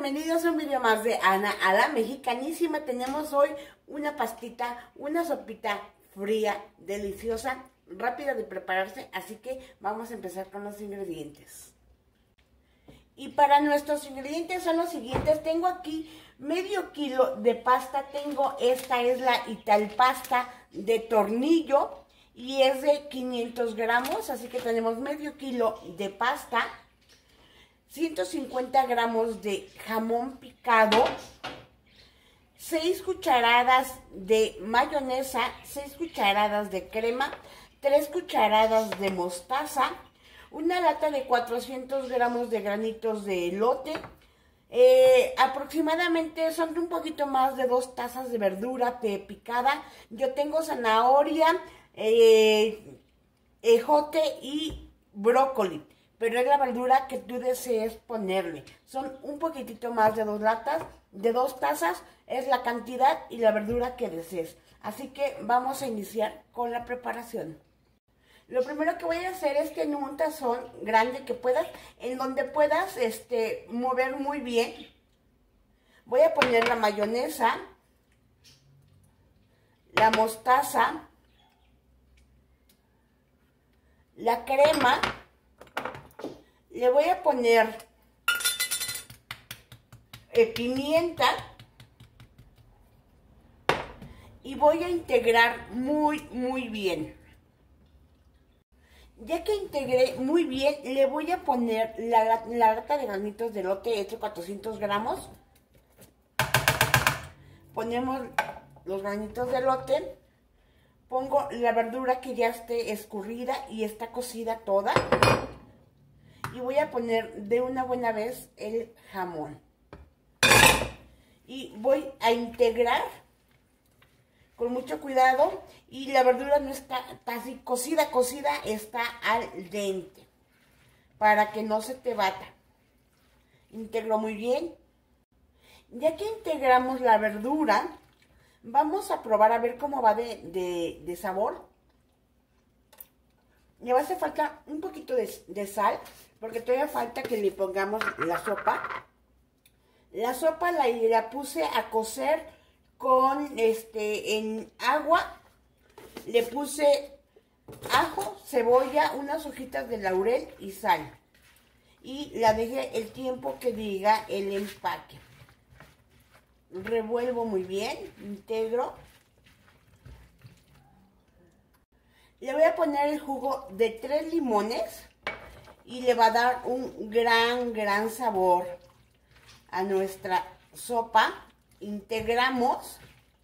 bienvenidos a un video más de Ana a la Mexicanísima. Tenemos hoy una pastita, una sopita fría, deliciosa, rápida de prepararse, así que vamos a empezar con los ingredientes. Y para nuestros ingredientes son los siguientes. Tengo aquí medio kilo de pasta. Esta es la Italpasta de tornillo y es de 500 gramos, así que tenemos medio kilo de pasta, 150 gramos de jamón picado, 6 cucharadas de mayonesa, 6 cucharadas de crema, 3 cucharadas de mostaza, una lata de 400 gramos de granitos de elote, aproximadamente son un poquito más de 2 tazas de verdura picada. Yo tengo zanahoria, ejote y brócoli, pero es la verdura que tú desees ponerle. Son un poquitito más de 2 tazas, es la cantidad y la verdura que desees. Así que vamos a iniciar con la preparación. Lo primero que voy a hacer es que en un tazón grande en donde puedas mover muy bien, voy a poner la mayonesa, la mostaza, la crema, le voy a poner pimienta y voy a integrar muy bien. Ya que integré muy bien, le voy a poner la lata de granitos de elote, estos 400 gramos. Ponemos los granitos de elote, pongo la verdura que ya esté escurrida y está cocida toda. Y voy a poner de una buena vez el jamón. Y voy a integrar con mucho cuidado. Y la verdura no está así cocida, está al dente, para que no se te bata. Integro muy bien. Ya que integramos la verdura, vamos a probar a ver cómo va de sabor. Le va a hacer falta un poquito de sal, porque todavía falta que le pongamos la sopa. La sopa la puse a cocer en agua. Le puse ajo, cebolla, unas hojitas de laurel y sal. Y la dejé el tiempo que diga el empaque. Revuelvo muy bien, integro. Le voy a poner el jugo de 3 limones y le va a dar un gran sabor a nuestra sopa. Integramos.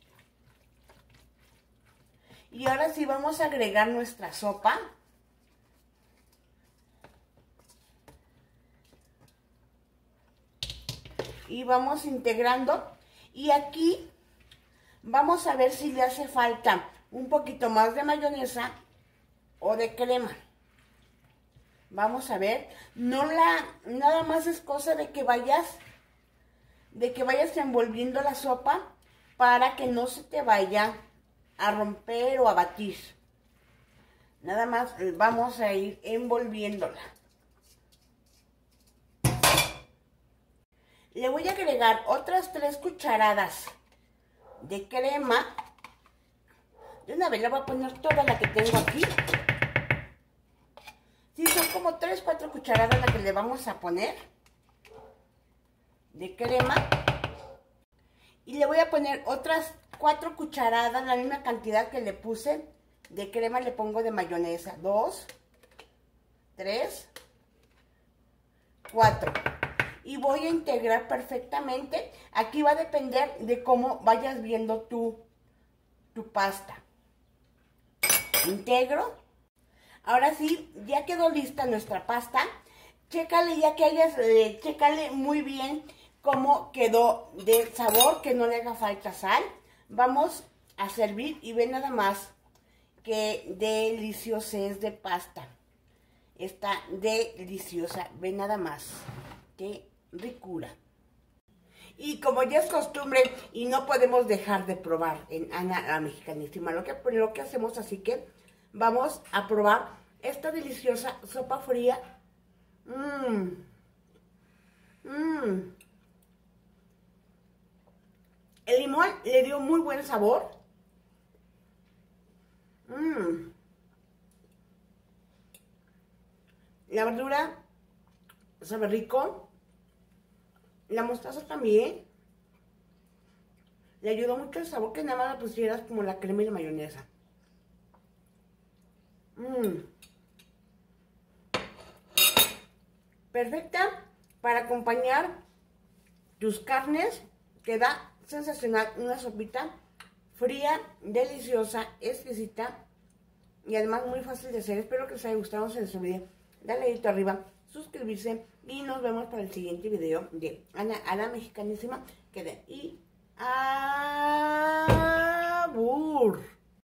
Y ahora sí vamos a agregar nuestra sopa. Y vamos integrando. Y aquí vamos a ver si le hace falta un poquito más de mayonesa o de crema. Vamos a ver. Nada más es cosa de que vayas envolviendo la sopa para que no se te vaya a romper o a batir. Nada más vamos a ir envolviéndola. Le voy a agregar otras 3 cucharadas de crema. De una vez le voy a poner toda la que tengo aquí. Sí, son como 3-4 cucharadas la que le vamos a poner de crema. Y le voy a poner otras 4 cucharadas, la misma cantidad que le puse de crema, le pongo de mayonesa. 2, 3, 4. Y voy a integrar perfectamente. Aquí va a depender de cómo vayas viendo tu pasta. Integro. Ahora sí, ya quedó lista nuestra pasta. Chécale, chécale muy bien cómo quedó de sabor, que no le haga falta sal. Vamos a servir y ve nada más qué deliciosa es de pasta. Está deliciosa, ve nada más qué ricura. Y como ya es costumbre y no podemos dejar de probar en Ana la Mexicanísima, lo que hacemos, así que vamos a probar esta deliciosa sopa fría. limón le dio muy buen sabor. La verdura sabe rico. La mostaza también. Le ayudó mucho el sabor, que nada más le pusieras como la crema y la mayonesa. Perfecta para acompañar tus carnes. Queda sensacional. Una sopita fría, deliciosa, exquisita y además muy fácil de hacer. Espero que les haya gustado este video. Dale dedito arriba, suscribirse y nos vemos para el siguiente video de Ana a la Mexicanísima. Y